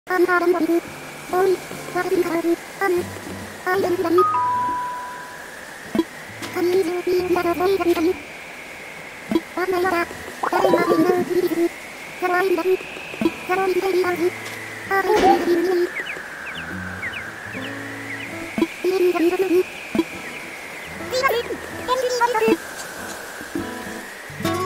Hãy subscribe cho kênh Ghiền Mì Gõ để không bỏ lỡ